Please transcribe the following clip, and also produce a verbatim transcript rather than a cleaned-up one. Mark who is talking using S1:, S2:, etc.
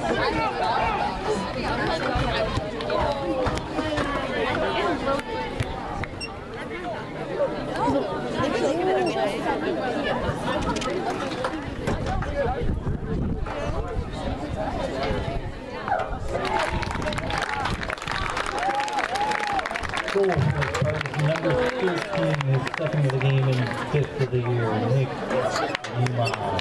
S1: Goal for number thirteen, his second of the game and fifth of the year, Nick Lema.